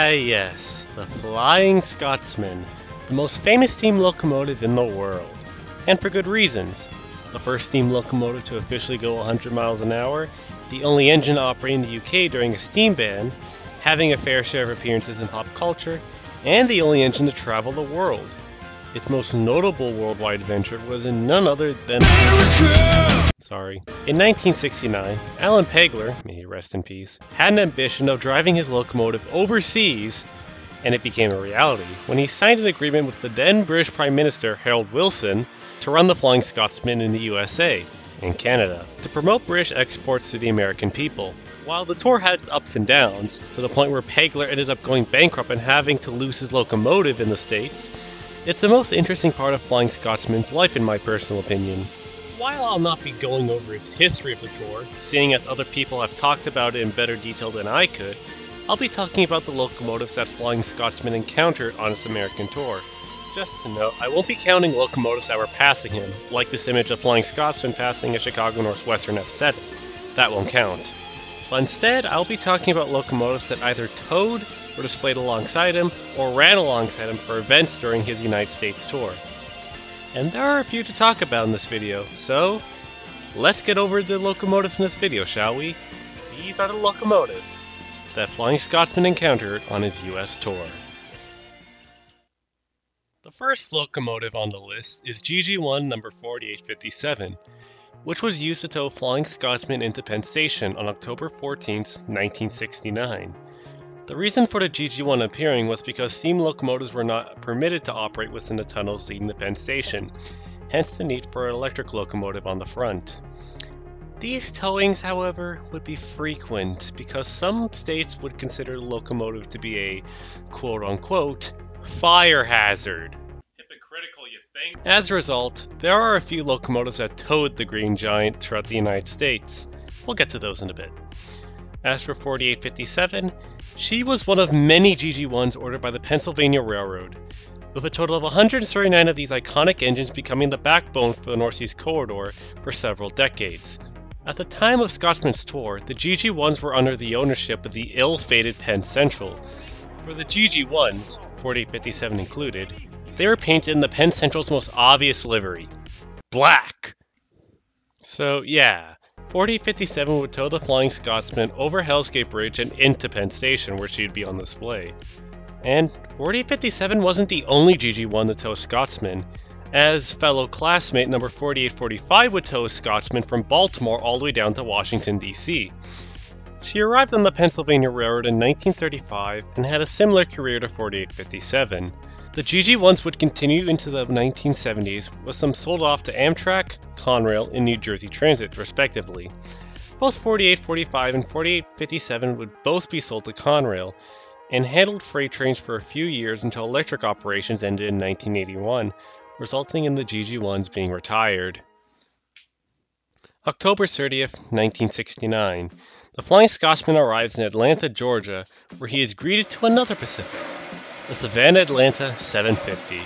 Yes, the Flying Scotsman, the most famous steam locomotive in the world. And for good reasons. The first steam locomotive to officially go 100 miles an hour, the only engine to operate in the UK during a steam ban, having a fair share of appearances in pop culture, and the only engine to travel the world. Its most notable worldwide venture was in none other than In 1969, Alan Pegler, may he rest in peace, had an ambition of driving his locomotive overseas, and it became a reality when he signed an agreement with the then British Prime Minister Harold Wilson to run the Flying Scotsman in the USA and Canada to promote British exports to the American people. While the tour had its ups and downs, to the point where Pegler ended up going bankrupt and having to lose his locomotive in the States, it's the most interesting part of Flying Scotsman's life in my personal opinion. While I'll not be going over its history of the tour, seeing as other people have talked about it in better detail than I could, I'll be talking about the locomotives that Flying Scotsman encountered on its American tour. Just to note, I won't be counting locomotives that were passing him, like this image of Flying Scotsman passing a Chicago Northwestern F7. That won't count. But instead, I'll be talking about locomotives that either towed or displayed alongside him, or ran alongside him for events during his United States tour. And there are a few to talk about in this video, so let's get over the locomotives in this video, shall we? These are the locomotives that Flying Scotsman encountered on his US tour. The first locomotive on the list is GG1 number 4857, which was used to tow Flying Scotsman into Penn Station on October 14, 1969. The reason for the GG1 appearing was because steam locomotives were not permitted to operate within the tunnels leading to Penn Station, hence the need for an electric locomotive on the front. These towings, however, would be frequent because some states would consider the locomotive to be a quote-unquote fire hazard. Hypocritical, you think? As a result, there are a few locomotives that towed the Green Giant throughout the United States. We'll get to those in a bit. As for 4857, she was one of many GG1s ordered by the Pennsylvania Railroad, with a total of 139 of these iconic engines becoming the backbone for the Northeast Corridor for several decades. At the time of Scotsman's tour, the GG1s were under the ownership of the ill-fated Penn Central. For the GG1s, 4857 included, they were painted in the Penn Central's most obvious livery, black. So yeah, 4857 would tow the Flying Scotsman over Hell's Gate Bridge and into Penn Station, where she'd be on display. And 4857 wasn't the only GG1 to tow Scotsman, as fellow classmate number 4845 would tow a Scotsman from Baltimore all the way down to Washington, D.C. She arrived on the Pennsylvania Railroad in 1935 and had a similar career to 4857. The GG1s would continue into the 1970s, with some sold off to Amtrak, Conrail, and New Jersey Transit, respectively. Both 4845 and 4857 would both be sold to Conrail, and handled freight trains for a few years until electric operations ended in 1981, resulting in the GG1s being retired. October 30th, 1969. The Flying Scotsman arrives in Atlanta, Georgia, where he is greeted to another Pacific, the Savannah Atlanta 750.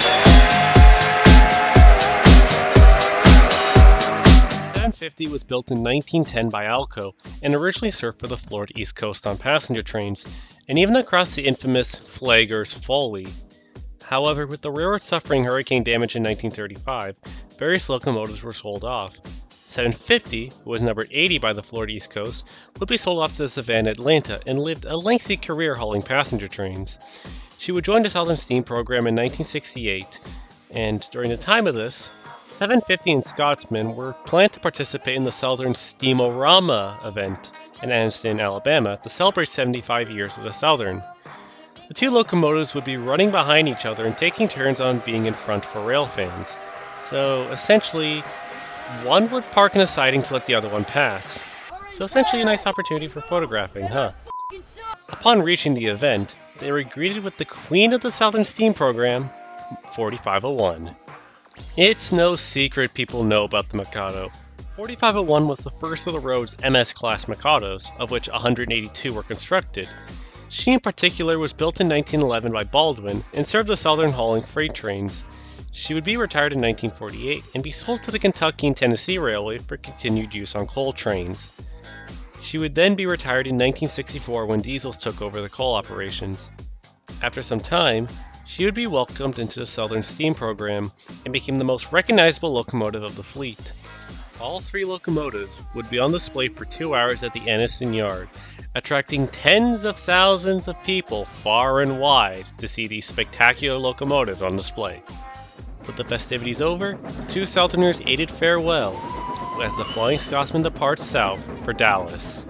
750 was built in 1910 by Alco and originally served for the Florida East Coast on passenger trains, and even across the infamous Flagler's Folly. However, with the railroad suffering hurricane damage in 1935, various locomotives were sold off. 750, who was numbered 80 by the Florida East Coast, would be sold off to the Savannah Atlanta and lived a lengthy career hauling passenger trains. She would join the Southern Steam program in 1968, and during the time of this, 750 and Scotsman were planned to participate in the Southern Steamorama event in Anniston, Alabama, to celebrate 75 years of the Southern. The two locomotives would be running behind each other and taking turns on being in front for railfans. So essentially, one would park in a siding to let the other one pass. So essentially a nice opportunity for photographing, huh? Upon reaching the event, they were greeted with the Queen of the Southern Steam program, 4501. It's no secret people know about the Mikado. 4501 was the first of the road's MS-class Mikados, of which 182 were constructed. She in particular was built in 1911 by Baldwin and served the Southern hauling freight trains. She would be retired in 1948 and be sold to the Kentucky and Tennessee Railway for continued use on coal trains. She would then be retired in 1964 when diesels took over the coal operations. After some time, she would be welcomed into the Southern Steam program and became the most recognizable locomotive of the fleet. All 3 locomotives would be on display for 2 hours at the Anniston Yard, attracting tens of thousands of people far and wide to see these spectacular locomotives on display. With the festivities over, the 2 Southerners aided farewell as the Flying Scotsman departs south for Dallas.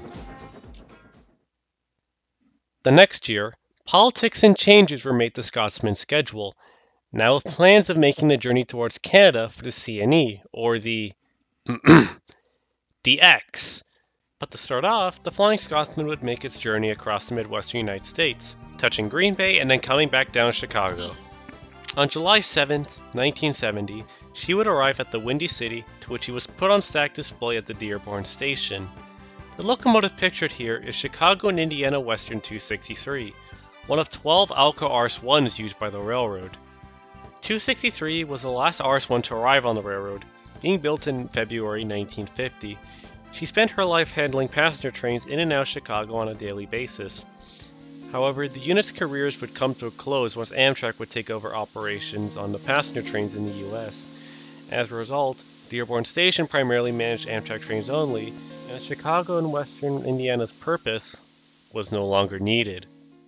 The next year, politics and changes were made to Scotsman's schedule, now with plans of making the journey towards Canada for the CNE, or the the X. But to start off, the Flying Scotsman would make its journey across the Midwestern United States, touching Green Bay and then coming back down to Chicago. On July 7, 1970, she would arrive at the Windy City, to which she was put on stack display at the Dearborn Station. The locomotive pictured here is Chicago and Indiana Western 263, one of 12 Alco RS-1s used by the railroad. 263 was the last RS-1 to arrive on the railroad, being built in February 1950. She spent her life handling passenger trains in and out of Chicago on a daily basis. However, the unit's careers would come to a close once Amtrak would take over operations on the passenger trains in the US. As a result, Dearborn Station primarily managed Amtrak trains only, and Chicago and Western Indiana's purpose was no longer needed.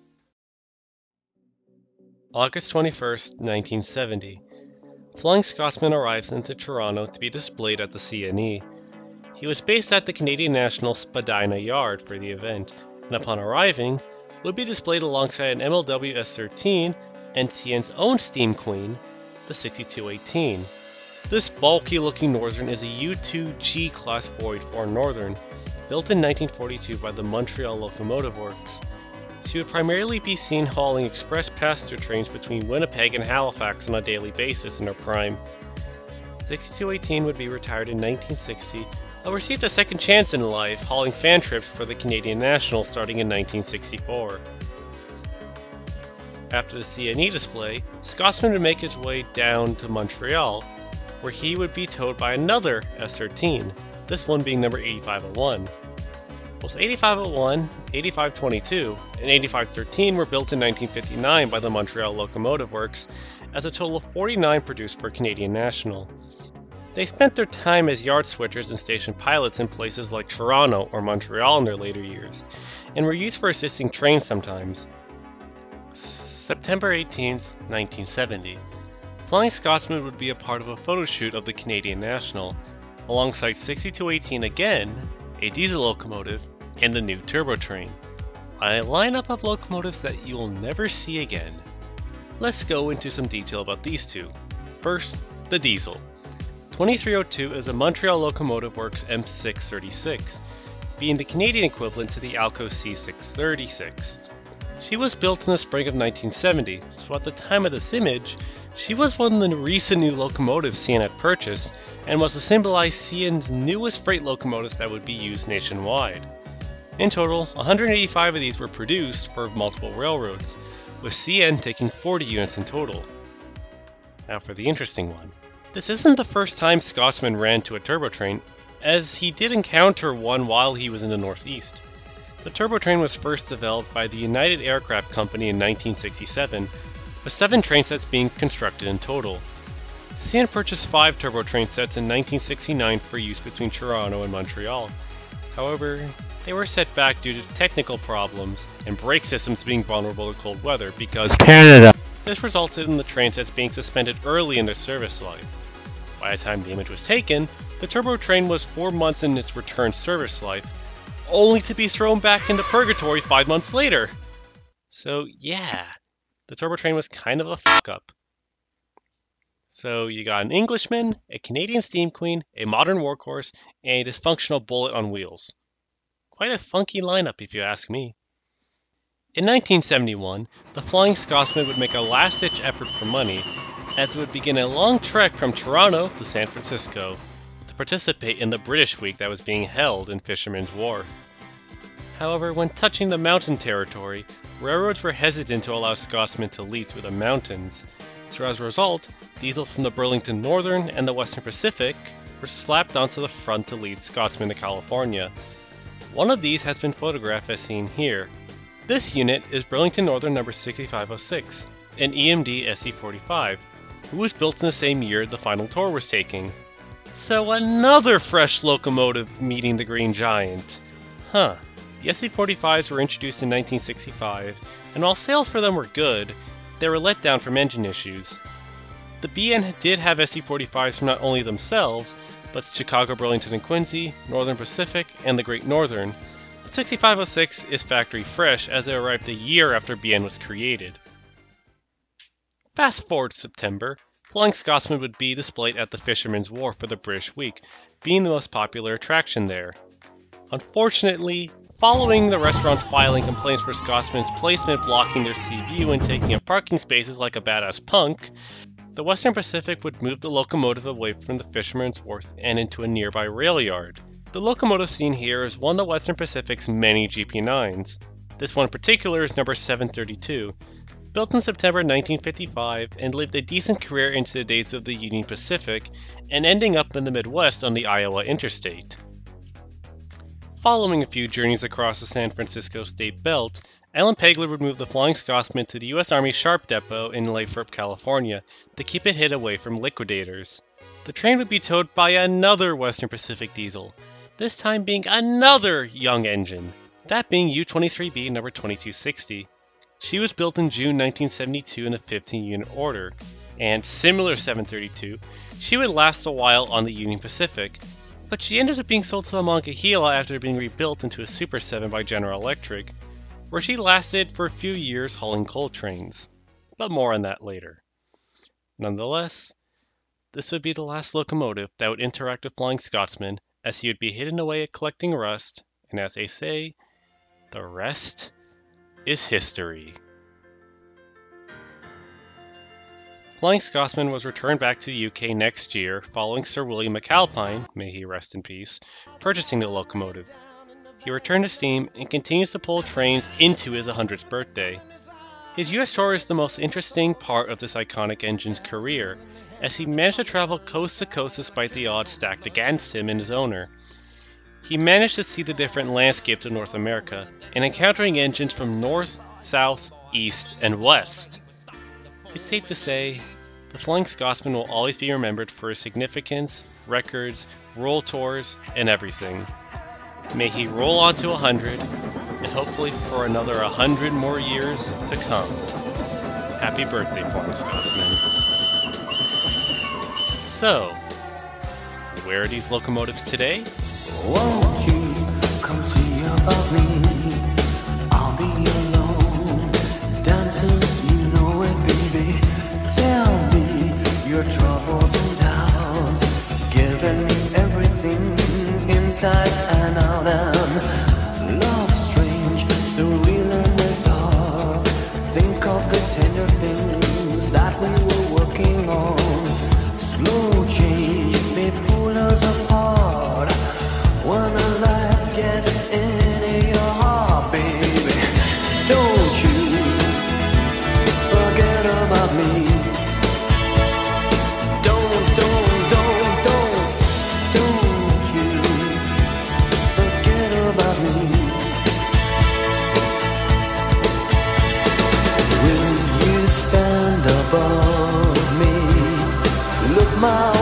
August 21st, 1970. Flying Scotsman arrives into Toronto to be displayed at the CNE. He was based at the Canadian National Spadina Yard for the event, and upon arriving, would be displayed alongside an MLW S13 and CN's own Steam Queen, the 6218. This bulky-looking Northern is a U2 G-Class Void 4 Northern, built in 1942 by the Montreal Locomotive Works. She would primarily be seen hauling express passenger trains between Winnipeg and Halifax on a daily basis in her prime. 6218 would be retired in 1960, but received a second chance in life hauling fan trips for the Canadian National starting in 1964. After the CNE display, Scotsman would make his way down to Montreal, where he would be towed by another S13, this one being number 8501. Both 8501, 8522, and 8513 were built in 1959 by the Montreal Locomotive Works, as a total of 49 produced for Canadian National. They spent their time as yard switchers and station pilots in places like Toronto or Montreal in their later years, and were used for assisting trains sometimes. September 18, 1970. Flying Scotsman would be a part of a photo shoot of the Canadian National, alongside 6218 again, a diesel locomotive, and the new turbo train. A lineup of locomotives that you'll never see again. Let's go into some detail about these two. First, the diesel. 2302 is a Montreal Locomotive Works M636, being the Canadian equivalent to the Alco C636. She was built in the spring of 1970, so at the time of this image, she was one of the recent new locomotives CN had purchased, and was to symbolize CN's newest freight locomotives that would be used nationwide. In total, 185 of these were produced for multiple railroads, with CN taking 40 units in total. Now for the interesting one. This isn't the first time Scotsman ran to a turbo train, as he did encounter one while he was in the Northeast. The turbo train was first developed by the United Aircraft Company in 1967, with 7 train sets being constructed in total. CN purchased 5 turbo train sets in 1969 for use between Toronto and Montreal. However, they were set back due to technical problems and brake systems being vulnerable to cold weather because Canada. This resulted in the train sets being suspended early in their service life. By the time the image was taken, the turbo train was 4 months in its return service life, only to be thrown back into purgatory 5 months later. So yeah, the turbo train was kind of a fuck up. So you got an Englishman, a Canadian steam queen, a modern workhorse, and a dysfunctional bullet on wheels. Quite a funky lineup if you ask me. In 1971, the Flying Scotsman would make a last-ditch effort for money, as it would begin a long trek from Toronto to San Francisco to participate in the British Week that was being held in Fisherman's Wharf. However, when touching the mountain territory, railroads were hesitant to allow Scotsmen to lead through the mountains, so as a result, diesels from the Burlington Northern and the Western Pacific were slapped onto the front to lead Scotsmen to California. One of these has been photographed as seen here. This unit is Burlington Northern number 6506, an EMD SE45, who was built in the same year the final tour was taking. So another fresh locomotive meeting the Green Giant. Huh. The SE45s were introduced in 1965, and while sales for them were good, they were let down from engine issues. The BN did have SE45s from not only themselves, but Chicago, Burlington, and Quincy, Northern Pacific, and the Great Northern. But 6506 is factory fresh as it arrived a year after BN was created. Fast forward to September, Flying Scotsman would be displayed at the Fisherman's Wharf for the British Week, being the most popular attraction there. Unfortunately, following the restaurants filing complaints for Scotsman's placement blocking their sea view and taking up parking spaces like a badass punk, the Western Pacific would move the locomotive away from the Fisherman's Wharf and into a nearby rail yard. The locomotive seen here is one of the Western Pacific's many GP9s. This one in particular is number 732. Built in September 1955 and lived a decent career into the days of the Union Pacific and ending up in the Midwest on the Iowa Interstate. Following a few journeys across the San Francisco State Belt, Alan Pegler would move the Flying Scotsman to the U.S. Army Sharp Depot in Lathrop, California, to keep it hid away from liquidators. The train would be towed by another Western Pacific diesel, this time being another young engine, that being U-23B number 2260. She was built in June 1972 in the 15-unit order, and similar to 732, she would last a while on the Union Pacific, but she ended up being sold to the Monongahela after being rebuilt into a Super 7 by General Electric, where she lasted for a few years hauling coal trains. But more on that later. Nonetheless, this would be the last locomotive that would interact with Flying Scotsman, as he would be hidden away at collecting rust, and as they say, the rest is history. Flying Scotsman was returned back to the UK next year following Sir William McAlpine, may he rest in peace, purchasing the locomotive. He returned to steam and continues to pull trains into his 100th birthday. His US tour is the most interesting part of this iconic engine's career, as he managed to travel coast to coast despite the odds stacked against him and his owner. He managed to see the different landscapes of North America, and encountering engines from north, south, east, and west. It's safe to say, the Flying Scotsman will always be remembered for his significance, records, world tours, and everything. May he roll on to 100, and hopefully for another 100 more years to come. Happy birthday, Flying Scotsman. So, where are these locomotives today? Won't you come see about me? I'll be alone, dancing, you know it, baby. Tell me your troubles and doubts, giving me everything inside and out. And love strange, so real in the dark. Think of the tender things that we were working on. Slow change may pull us apart. When a light gets into your heart, baby, don't you forget about me. Don't you forget about me. Will you stand above me? Look my